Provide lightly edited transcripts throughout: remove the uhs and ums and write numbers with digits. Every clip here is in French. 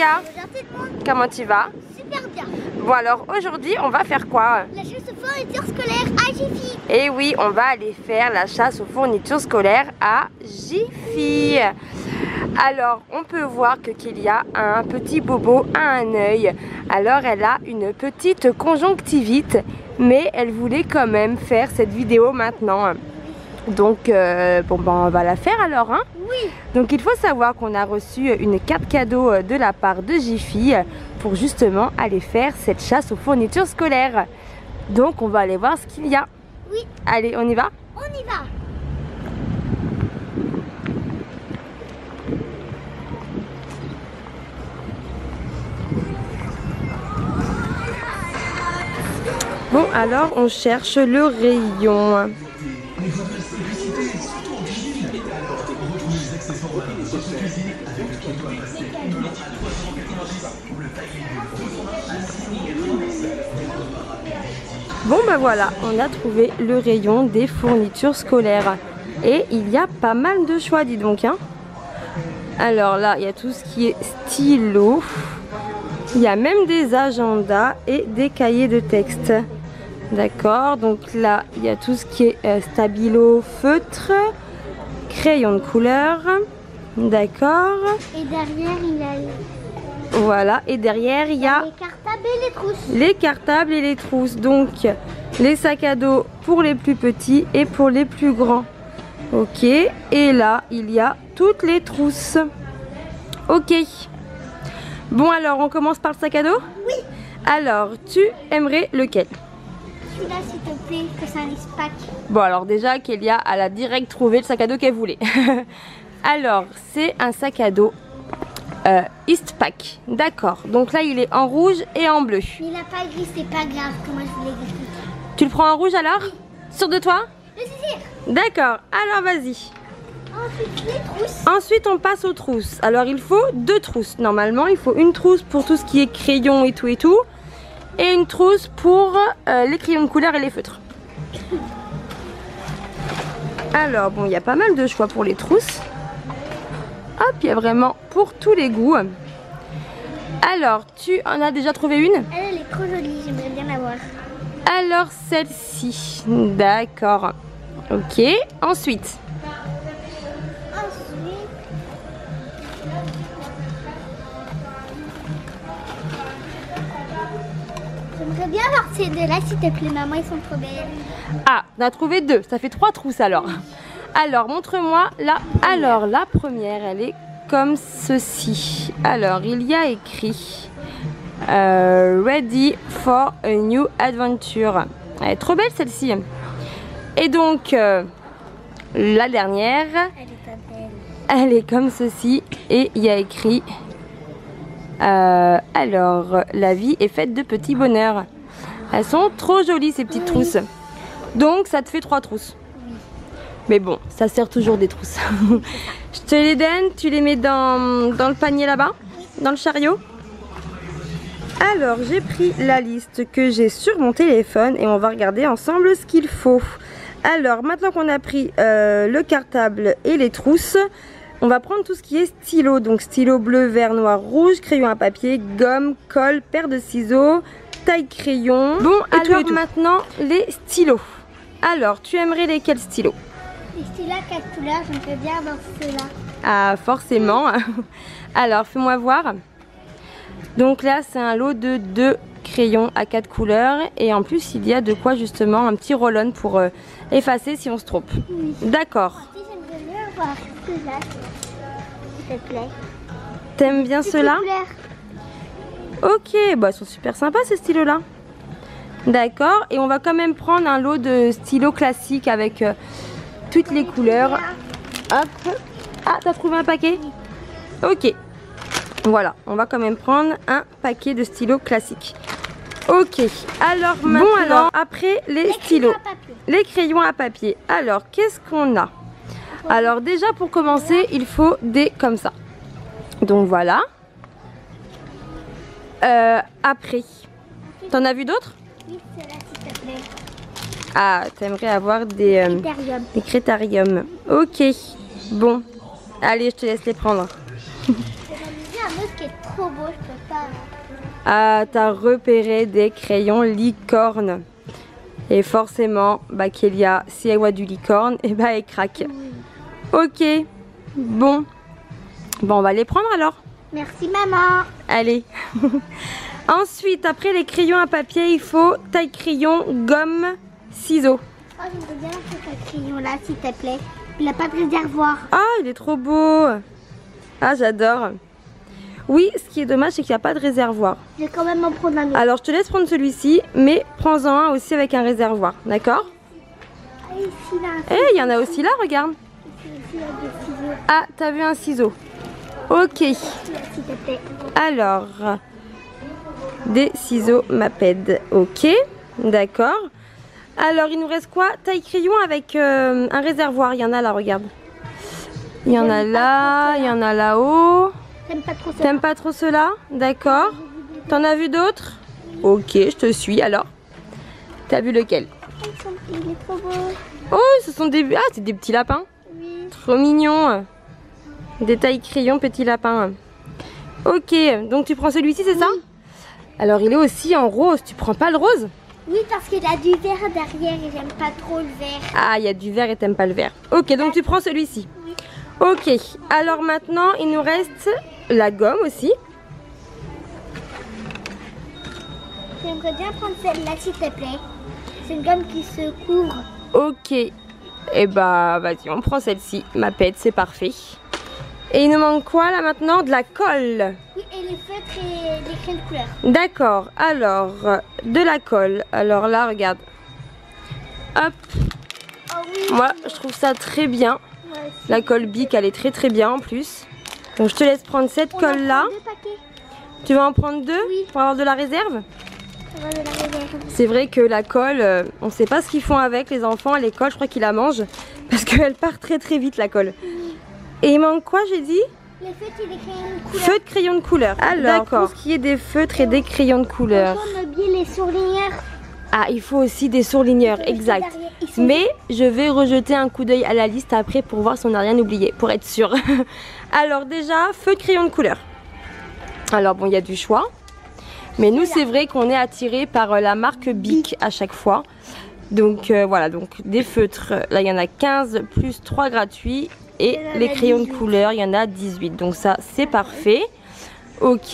Kélia. Bonjour tout le monde. Comment tu vas? Super bien. Bon alors aujourd'hui on va faire quoi? La chasse aux fournitures scolaires à Jiffy. Eh oui, on va aller faire la chasse aux fournitures scolaires à Jiffy. Alors on peut voir que Kélia a un petit bobo à un œil. Alors elle a une petite conjonctivite, mais elle voulait quand même faire cette vidéo maintenant. Donc bon ben on va la faire alors hein. Oui. Donc il faut savoir qu'on a reçu une carte cadeau de la part de Jiffy pour justement aller faire cette chasse aux fournitures scolaires. Donc on va aller voir ce qu'il y a. Oui. Allez, on y va? On y va. Bon alors on cherche le rayon. Bon ben voilà, on a trouvé le rayon des fournitures scolaires. Et il y a pas mal de choix, dis donc hein. Alors là, il y a tout ce qui est stylo. Il y a même des agendas et des cahiers de texte. D'accord, donc là, il y a tout ce qui est stabilo, feutre, crayon de couleur. D'accord. Et derrière, il a Voilà, et derrière, il y a les cartables et les trousses. les cartables et les trousses. Donc, les sacs à dos pour les plus petits et pour les plus grands. Ok, et là, il y a toutes les trousses. Ok. Bon, alors, on commence par le sac à dos? Oui. Alors, tu aimerais lequel? Celui-là, s'il te plaît, que c'est un Eastpak. Bon, alors déjà, Kélia, elle a direct trouvé le sac à dos qu'elle voulait. Alors, c'est un sac à dos Eastpak. D'accord. Donc là, il est en rouge et en bleu. Mais il n'a pas gris, c'est pas grave, comme moi je voulais gris. Tu le prends en rouge alors? Sûr de toi? Je suis sûre. D'accord. Alors, vas-y. Ensuite, les trousses. Ensuite, on passe aux trousses. Alors, il faut 2 trousses. Normalement, il faut une trousse pour tout ce qui est crayon et tout et tout. Et une trousse pour les crayons de couleur et les feutres. Alors, bon, il y a pas mal de choix pour les trousses. Hop, il y a vraiment pour tous les goûts. Alors, tu en as déjà trouvé une? Elle est trop jolie, j'aimerais bien la voir. Alors, celle-ci. D'accord. Ok. Ensuite. J'aimerais bien voir ces deux-là, s'il te plaît, maman, ils sont trop belles. Ah, on a trouvé 2. Ça fait 3 trousses alors. Alors, montre-moi là. Alors, la première, elle est comme ceci. Alors, il y a écrit Ready for a new adventure. Elle est trop belle celle-ci. Et donc, la dernière, Elle est pas belle. elle est comme ceci. Et il y a écrit alors, la vie est faite de petits bonheurs. Elles sont trop jolies ces petites trousses. Donc, ça te fait 3 trousses. Mais bon, ça sert toujours des trousses. Je te les donne, tu les mets dans le panier là-bas, dans le chariot. Alors, j'ai pris la liste que j'ai sur mon téléphone et on va regarder ensemble ce qu'il faut. Alors, maintenant qu'on a pris le cartable et les trousses, on va prendre tout ce qui est stylo. Donc, stylo bleu, vert, noir, rouge, crayon à papier, gomme, colle, paire de ciseaux, taille crayon. Bon, alors maintenant, les stylos. Alors, tu aimerais lesquels stylos? Les stylos à 4 couleurs, j'aimerais bien avoir ceux-là. Ah, forcément. Alors, fais-moi voir. Donc là, c'est un lot de 2 crayons à 4 couleurs. Et en plus, il y a de quoi justement un petit roll-on pour effacer si on se trompe. Oui. D'accord. Ensuite, j'aimerais bien avoir ceux-là, s'il te plaît. T'aimes bien ceux-là? Ok, bah, ils sont super sympas ces stylos-là. D'accord. Et on va quand même prendre un lot de stylos classiques avec toutes les couleurs. Hop. Ah, t'as trouvé un paquet? Ok. Voilà, on va quand même prendre un paquet de stylos classiques. Ok, alors maintenant, bon, alors, après les stylos, les crayons à papier. Alors, qu'est-ce qu'on a? Alors déjà, pour commencer, il faut des comme ça. Donc voilà. Après, t'en as vu d'autres? Oui, ceux-là, s'il te plaît. Ah, t'aimerais avoir des critériums. Ok, bon. Allez, je te laisse les prendre. J'ai un autre qui est trop trop beau, je peux pas. Ah, t'as repéré des crayons licorne. Et forcément, bah Kélia, si elle voit du licorne, et bah elle craque. Ok, bon. Bon, on va les prendre alors. Merci maman. Allez. Ensuite, après les crayons à papier, il faut taille crayon, gomme, ciseaux. Oh, j'aimerais bien ce crayon là, s'il te plaît. Il n'a pas de réservoir. Ah, il est trop beau. Ah, j'adore. Oui, ce qui est dommage, c'est qu'il n'y a pas de réservoir. Je vais quand même en prendre un autre. Alors, je te laisse prendre celui-ci, mais prends-en un aussi avec un réservoir, d'accord? Ah, ici, là. Eh, il y en a aussi là, regarde. Ici, il y a des ciseaux. Ah, t'as vu un ciseau? Ok. S'il te plaît. Alors, des ciseaux Maped. Ok, d'accord. Alors, il nous reste quoi? Taille crayon avec un réservoir. Il y en a là, regarde. Il y en a là, il y en a là-haut. T'aimes pas trop ça? T'aimes pas trop cela? D'accord. T'en as vu d'autres? Ok, je te suis alors. T'as vu lequel? Il est trop beau. Oh, ce sont des... Ah, c'est des petits lapins. Oui. Trop mignon. Des tailles crayon, petits lapins. Ok, donc tu prends celui-ci, c'est ça? Alors, il est aussi en rose. Tu prends pas le rose? Oui, parce qu'il a du vert derrière et j'aime pas trop le vert. Ah, il y a du vert et t'aimes pas le vert. Ok, donc tu prends celui-ci. Oui. Ok, alors maintenant, il nous reste la gomme aussi. J'aimerais bien prendre celle-là, s'il te plaît. C'est une gomme qui se couvre. Ok, et bah vas-y, on prend celle-ci. Ma pète, c'est parfait. Et il nous manque quoi là maintenant? De la colle. Oui, et les feutres et les crayons de couleur. D'accord, alors, de la colle. Alors là, regarde. Hop, Oh oui. moi je trouve ça très bien. Moi aussi. La colle Bic, elle est très très bien en plus. Donc je te laisse prendre cette On en colle là. prend 2 paquets. Tu vas en prendre 2 Oui. pour avoir de la réserve? On va de la réserve. C'est vrai que la colle, on sait pas ce qu'ils font avec les enfants à l'école, je crois qu'ils la mangent. Parce qu'elle part très très vite la colle. Et il manque quoi, j'ai dit? Les feutres et les crayons de couleur. Feutres, crayons de couleur. Alors, pour ce qui est des feutres et des crayons de couleur. On peut meubler les surligneurs. Ah, il faut aussi des surligneurs, exact. Ils sont- Mais je vais rejeter un coup d'œil à la liste après pour voir si on n'a rien oublié, pour être sûr. Alors déjà, feutres, crayons de couleur. Alors bon, il y a du choix. Mais nous, c'est vrai qu'on est attiré par la marque Bic à chaque fois. Donc voilà, donc des feutres, là il y en a 15 plus 3 gratuits. Et Il y en a les crayons de 18. couleur, il y en a 18. Donc ça, c'est parfait. Ok.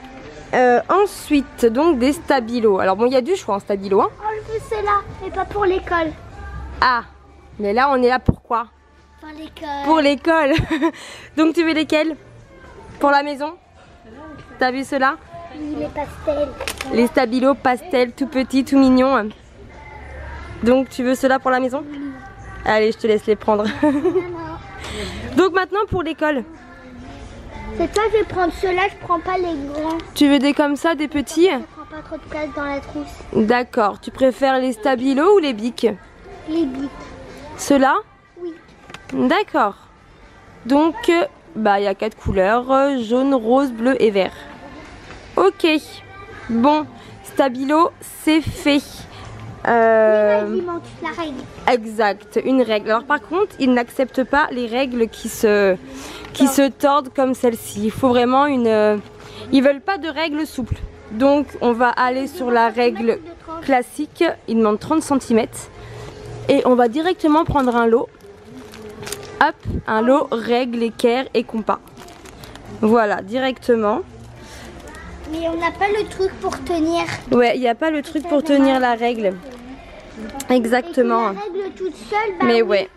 Ensuite, donc des stabilos. Alors bon, il y a du choix en stabilo. Hein. Oh, je veux ceux-là, mais pas pour l'école. Ah, mais là, on est là pour quoi? Pour l'école. Pour l'école. Donc tu veux lesquels? Pour la maison? T'as vu ceux-là? Oui, les pastels. Les stabilos pastel, tout petits, tout mignons. Donc tu veux ceux-là pour la maison? Allez, je te laisse les prendre. Maman. Donc maintenant pour l'école. C'est toi, je vais prendre ceux-là, je prends pas les grands. Tu veux des comme ça, des petits? Je prends pas trop de place dans la trousse. D'accord. Tu préfères les stabilos ou les bics? Les bics. Ceux-là? Oui. D'accord. Donc, bah, il y a 4 couleurs, jaune, rose, bleu et vert. Ok. Bon, stabilo, c'est fait. Il manque la règle. Exact, une règle. Alors par contre, ils n'acceptent pas les règles qui se tordent comme celle-ci. Il faut vraiment une... Ils veulent pas de règles souples. Donc on va aller sur la règle classique. Il demande 30 cm. Et on va directement prendre un lot. Hop, un lot règle, équerre et compas. Voilà, directement. Mais on n'a pas le truc pour tenir. Ouais, il n'y a pas le truc pour tenir la règle. Exactement. Et la règle toute seule, bah Mais oui. ouais.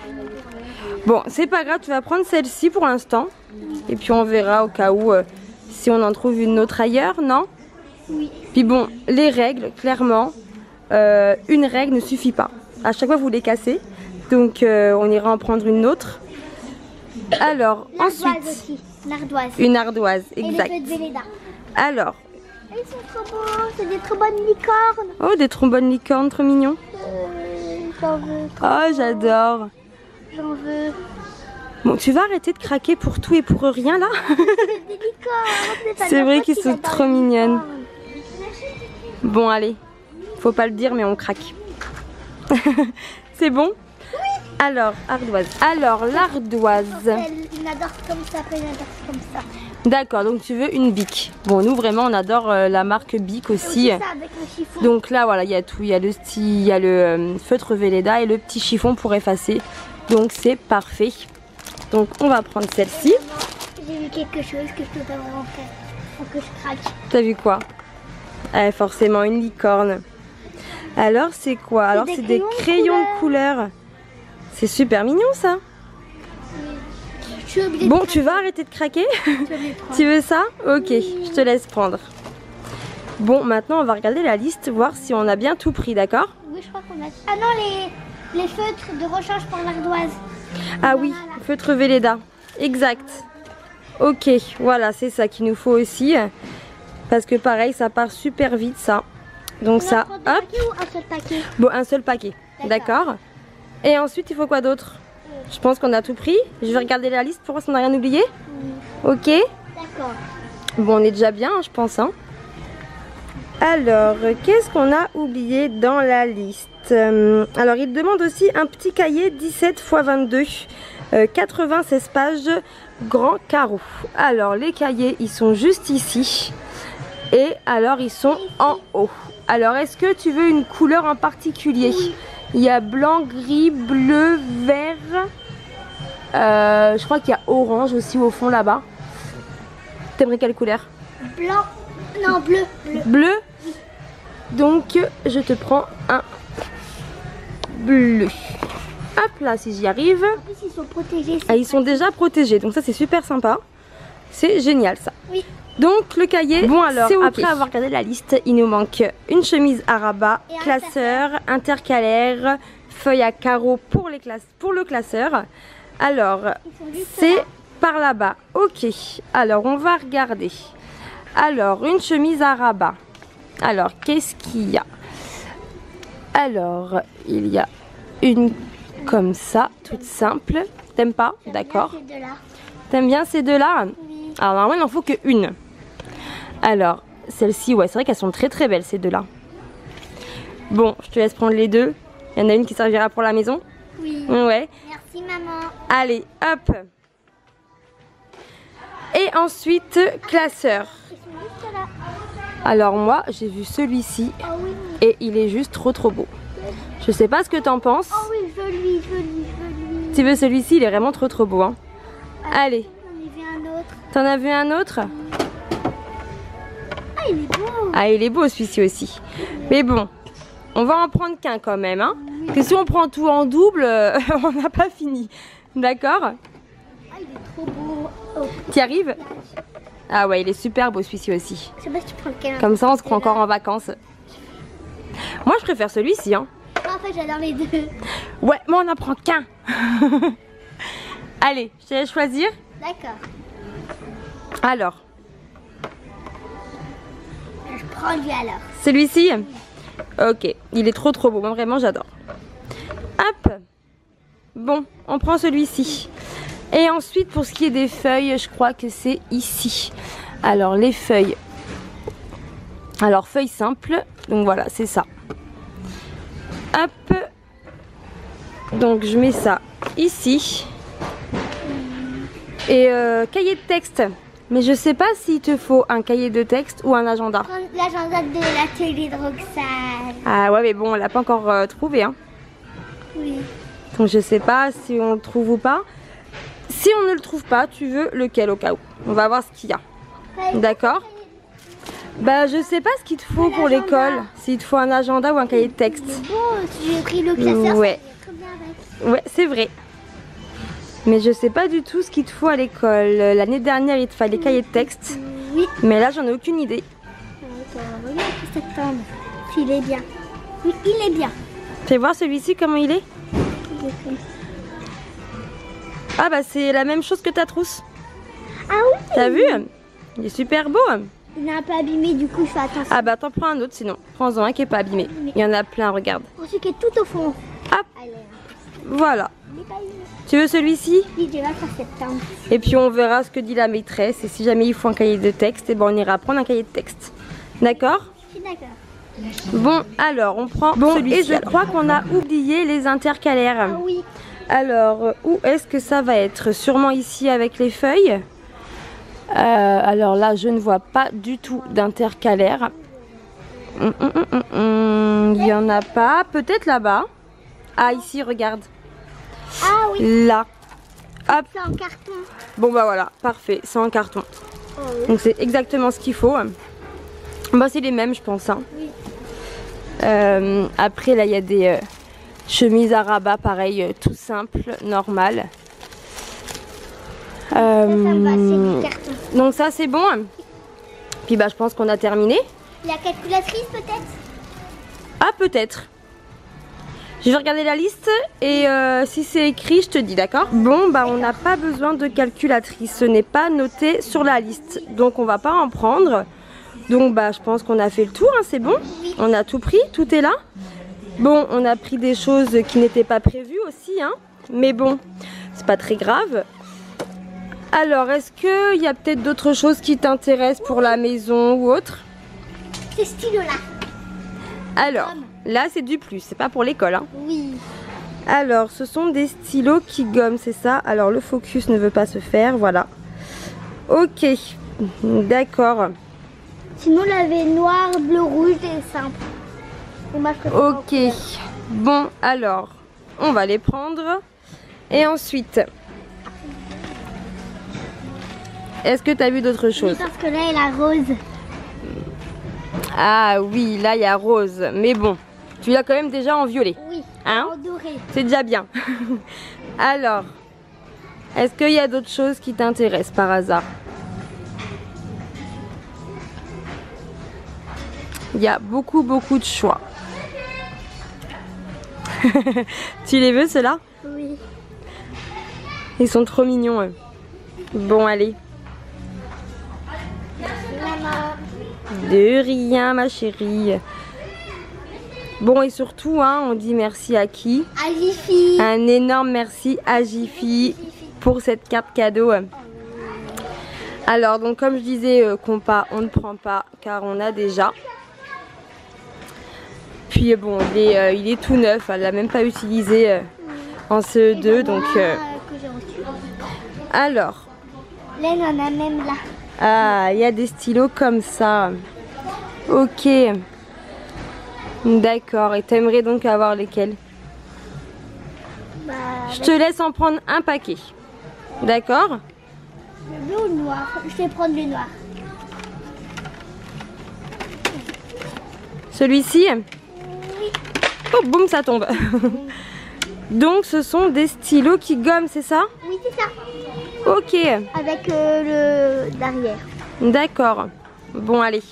Bon, c'est pas grave, tu vas prendre celle-ci pour l'instant. Et puis on verra au cas où si on en trouve une autre ailleurs, non? Oui. Puis bon, les règles, clairement, une règle ne suffit pas. À chaque fois, vous les cassez. Donc on ira en prendre une autre. Alors, L'ardoise ensuite, aussi. L'ardoise. une ardoise, Et les exact. feux de Véleda. Alors, Ils sont trop beaux, c'est des trop bonnes licornes. oh, des trombones licornes, trop mignons. J'en veux trop. Oh, j'adore. J'en veux. Bon, tu vas arrêter de craquer pour tout et pour rien, là? Des licornes. C'est vrai qu'ils sont trop mignonnes. Bon, allez. Faut pas le dire, mais on craque. C'est bon? Oui. Alors, ardoise. Alors, l'ardoise. Elle adore comme ça, elle adore comme ça. D'accord, donc tu veux une Bic. Bon, nous vraiment on adore la marque Bic aussi. Ça avec le chiffon. Donc là voilà, il y a tout, il y a le feutre Velleda et le petit chiffon pour effacer. Donc c'est parfait. Donc on va prendre celle-ci. J'ai vu quelque chose que je peux pas vraiment faire. Faut que je craque. T'as vu quoi? Forcément une licorne. Alors c'est quoi? Alors c'est des crayons de couleur. C'est super mignon ça. Bon, tu vas arrêter de craquer? Tu veux ça? Ok, je te laisse prendre. Bon, maintenant on va regarder la liste, voir si on a bien tout pris, d'accord? Oui, je crois qu'on a... Ah non, les feutres de rechange pour l'ardoise. Ah oui, feutre Velleda. Exact. Ok, voilà, c'est ça qu'il nous faut aussi. Parce que pareil, ça part super vite ça. Donc ça, hop. Ou un seul paquet? Bon, un seul paquet. D'accord. Et ensuite, il faut quoi d'autre? Je pense qu'on a tout pris. Je vais regarder la liste pour voir si on n'a rien oublié. Ok. D'accord. Bon, on est déjà bien, je pense. Hein. Alors, qu'est-ce qu'on a oublié dans la liste? Alors, il demande aussi un petit cahier 17 x 22, 96 pages, grand carreau. Alors, les cahiers, ils sont juste ici. Et alors, ils sont en haut. Alors, est-ce que tu veux une couleur en particulier? Oui. Il y a blanc, gris, bleu, vert. Je crois qu'il y a orange aussi au fond là-bas. T'aimerais quelle couleur? Blanc. Non, bleu. Bleu. Donc je te prends un bleu. Hop là, si j'y arrive. En plus, ils sont protégés. Ah, ils sont déjà protégés, donc ça c'est super sympa. C'est génial ça. Oui. Donc le cahier, bon alors, c'est après avoir regardé la liste, il nous manque une chemise à rabat, Et un classeur, intercalaire, feuille à carreaux pour le classeur. Alors, c'est par là-bas. Ok, alors on va regarder. Alors, une chemise à rabat. Alors, qu'est-ce qu'il y a? Alors, il y a une comme ça, toute simple. T'aimes pas? D'accord. T'aimes bien ces deux-là? Oui. Alors, normalement, il n'en faut qu'une. Alors, celle-ci, ouais, c'est vrai qu'elles sont très très belles ces deux-là. Bon, je te laisse prendre les deux. Il y en a une qui servira pour la maison. Oui. Ouais. Merci, maman. Allez, hop. Et ensuite, classeur. Ils sont juste là. Alors moi, j'ai vu celui-ci Oh oui. et il est juste trop beau. Je sais pas ce que t'en penses. Oh oui, je veux lui. Tu veux celui-ci, il est vraiment trop beau. Hein. Allez. J'en ai vu un autre. T'en as vu un autre? Ah, il est beau. Ah, il est beau celui-ci aussi. Mais bon, on va en prendre qu'un quand même. Hein. Parce que si on prend tout en double, on n'a pas fini. D'accord? Ah, il est trop beau. Oh. T'y arrives? Ah ouais, il est super beau celui-ci aussi. Je sais pas si tu prends lequel. Comme ça, on se croit encore en vacances. Moi, je préfère celui-ci. Hein. En fait, j'adore les deux. Ouais, moi, on n'en prend qu'un. Allez, je te laisse choisir. D'accord. Alors, Je prends lui alors. celui-ci? Ok, il est trop beau. Moi, vraiment, j'adore. Hop. Bon, on prend celui-ci. Et ensuite, pour ce qui est des feuilles, je crois que c'est ici. Alors, les feuilles. Alors, feuilles simples. Donc, voilà, c'est ça. Hop. Donc, je mets ça ici. Et cahier de texte. Mais je sais pas s'il te faut un cahier de texte ou un agenda. Prends l'agenda de la télé de Roxane. Ah ouais, mais bon, on l'a pas encore trouvé. Hein. Oui. Donc, je sais pas si on le trouve ou pas. Si on ne le trouve pas, tu veux lequel au cas où? On va voir ce qu'il y a. D'accord? Bah, je sais pas ce qu'il te faut pour l'école. S'il te faut un agenda ou un cahier de texte. Bon, si j'ai pris le classeur, Ouais. ça irait très bien avec. Ouais, c'est vrai. Mais je sais pas du tout ce qu'il te faut à l'école. L'année dernière, il te fallait cahier de texte. Oui. Mais là, j'en ai aucune idée. Regarde septembre. S'il est bien. Oui, il est bien. Fais voir celui-ci, comment il est. Ah bah, c'est la même chose que ta trousse. Ah oui. T'as vu? Il est super beau. Il est un peu abîmé, du coup, je fais attention. Ah bah, t'en prends un autre sinon. Prends-en un qui est pas abîmé. Il y en a plein, regarde. Pour celui qui est tout au fond. Hop, Allez. voilà. Il est pas abîmé. Tu veux celui-ci? Oui, je vais faire septembre. Et puis on verra ce que dit la maîtresse. Et si jamais il faut un cahier de texte, et ben on ira prendre un cahier de texte. D'accord? Je suis d'accord. Bon, alors on prend celui-ci. Et je crois qu'on a oublié les intercalaires. Ah oui. Alors, où est-ce que ça va être? Sûrement ici avec les feuilles. Alors là, je ne vois pas du tout d'intercalaire. Il n'y en a pas. Peut-être là-bas. Ah, ici, regarde. Ah oui. Là. Hop. C'est en carton. Bon, bah voilà, parfait. C'est en carton. Oh, oui. Donc, c'est exactement ce qu'il faut. Bah, c'est les mêmes, je pense. Hein. Oui. Après, là, il y a des chemises à rabat, pareil, tout simple, normal. Ça me va, c'est du carton. Donc, ça, c'est bon. Puis, bah, je pense qu'on a terminé. La calculatrice peut-être? Ah, peut-être. Je vais regarder la liste et si c'est écrit, je te dis, d'accord? Bon, bah on n'a pas besoin de calculatrice. Ce n'est pas noté sur la liste. Donc on va pas en prendre. Donc bah je pense qu'on a fait le tour, hein, c'est bon? On a tout pris, tout est là. Bon, on a pris des choses qui n'étaient pas prévues aussi, hein. Mais bon, c'est pas très grave. Alors, est-ce qu'il y a peut-être d'autres choses qui t'intéressent pour la maison ou autre? Ces stylos-là. Alors, là c'est du plus, c'est pas pour l'école, hein. Oui. Alors, ce sont des stylos qui gomment, c'est ça? Alors, le focus ne veut pas se faire, voilà. Ok, d'accord. Sinon, il avait noir, bleu, rouge et simple. Et moi, je préfère en Ok, couleur. bon, alors, on va les prendre. Et ensuite, est-ce que tu as vu d'autres Oui, choses? parce que là, il a rose. Ah oui, là, il y a rose. Mais bon, tu l'as quand même déjà en violet. Oui, Hein? en doré. C'est déjà bien. Alors, est-ce qu'il y a d'autres choses qui t'intéressent par hasard? Il y a beaucoup de choix. Tu les veux ceux-là? Oui. Ils sont trop mignons. Eux. Bon, allez. Maman. De rien, ma chérie. Bon, et surtout, hein, on dit merci à qui? À Jiffy. Un énorme merci à Jiffy pour cette carte cadeau. Alors, donc comme je disais, compas, on ne prend pas car on a déjà. Puis bon, il est tout neuf, elle l'a même pas utilisé en CE2, donc... Que j'ai reçu. Alors, Là, il en a même là. ah, il y a des stylos comme ça. Ok. D'accord, et t'aimerais donc avoir lesquels? Bah, Je te laisse en prendre un paquet. D'accord? le bleu ou le noir? Je vais prendre le noir. Celui-ci? Oui. Oh, boum, ça tombe. Donc, ce sont des stylos qui gomment, c'est ça? Oui, c'est ça. Ok, Avec le derrière. d'accord. Bon, allez.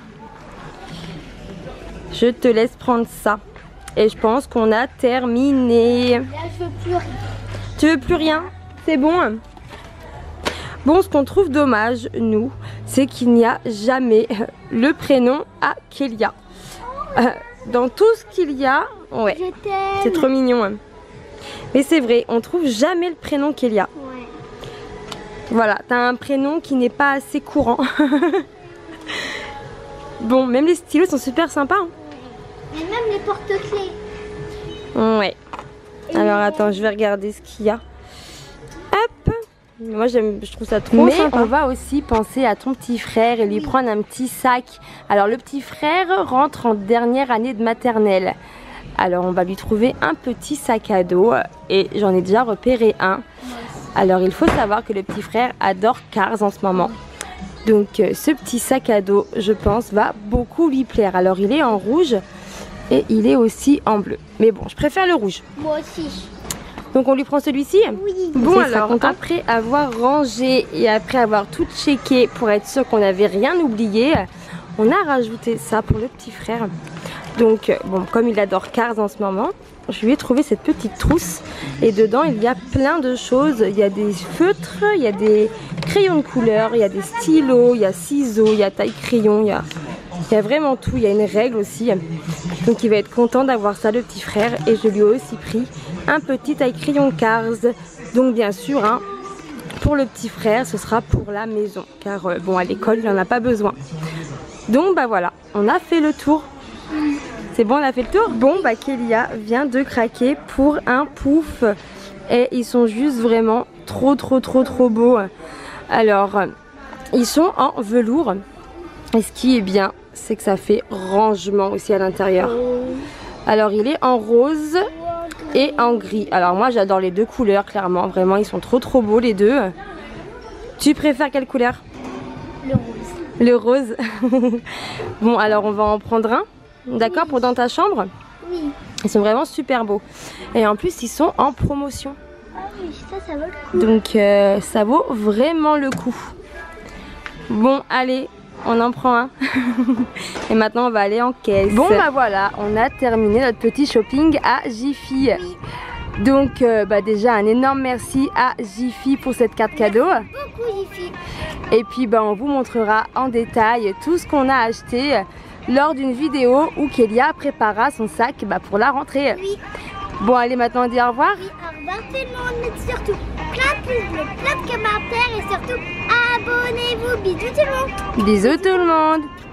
Je te laisse prendre ça. Et je pense qu'on a terminé. Là, je veux plus rien. Tu veux plus rien? C'est bon? Bon, ce qu'on trouve dommage, nous, c'est qu'il n'y a jamais le prénom à Kélia. Dans tout ce qu'il y a, ouais, Je t'aime. c'est trop mignon. Hein. Mais c'est vrai, on trouve jamais le prénom Kélia. Ouais. Voilà, t'as un prénom qui n'est pas assez courant. Bon, même les stylos sont super sympas. Hein. Et même les porte-clés. Ouais. Alors attends, je vais regarder ce qu'il y a. Hop. Moi je trouve ça trop sympa. Mais on va aussi penser à ton petit frère et lui prendre un petit sac. Alors le petit frère rentre en dernière année de maternelle. Alors on va lui trouver un petit sac à dos et j'en ai déjà repéré un. Alors il faut savoir que le petit frère adore Cars en ce moment. Donc ce petit sac à dos, je pense, va beaucoup lui plaire. Alors il est en rouge et il est aussi en bleu. Mais bon, je préfère le rouge. Moi aussi. Donc on lui prend celui-ci? Oui. Bon alors, après avoir rangé et après avoir tout checké pour être sûr qu'on n'avait rien oublié, on a rajouté ça pour le petit frère. Donc bon, comme il adore Cars en ce moment, je lui ai trouvé cette petite trousse et dedans il y a plein de choses. Il y a des feutres, il y a des crayons de couleur, il y a des stylos, il y a ciseaux, il y a taille-crayon, il y a vraiment tout. Il y a une règle aussi. Donc il va être content d'avoir ça le petit frère. Et je lui ai aussi pris un petit taille-crayon Cars. Donc bien sûr, hein, pour le petit frère, ce sera pour la maison. Car bon, à l'école, il n'en a pas besoin. Donc bah voilà, on a fait le tour. C'est bon, on a fait le tour? Bon, bah Kélia vient de craquer pour un pouf. Et ils sont juste vraiment trop beaux. Alors, Ils sont en velours. Et ce qui est bien, c'est que ça fait rangement aussi à l'intérieur. Alors il est en rose et en gris. Alors moi j'adore les deux couleurs, clairement. Vraiment, ils sont trop beaux les deux. Tu préfères quelle couleur? Le rose. Le rose. Bon, alors on va en prendre un. D'accord, pour dans ta chambre? Oui. Ils sont vraiment super beaux. Et en plus, ils sont en promotion. Ah oui, ça vaut le coup. Donc ça vaut vraiment le coup. Bon, allez, on en prend un. Et maintenant, on va aller en caisse. Bon, bah voilà, on a terminé notre petit shopping à Jiffy. Oui. Donc déjà un énorme merci à Jiffy pour cette carte cadeau. Beaucoup, Jiffy. Et puis on vous montrera en détail tout ce qu'on a acheté lors d'une vidéo où Kélia préparera son sac pour la rentrée. Oui. Bon, allez, maintenant on dit au revoir. Oui, au revoir tout le monde, mais surtout plein de pouces bleus, plein de commentaires et surtout abonnez-vous. Bisous tout le monde. Bisous tout le monde.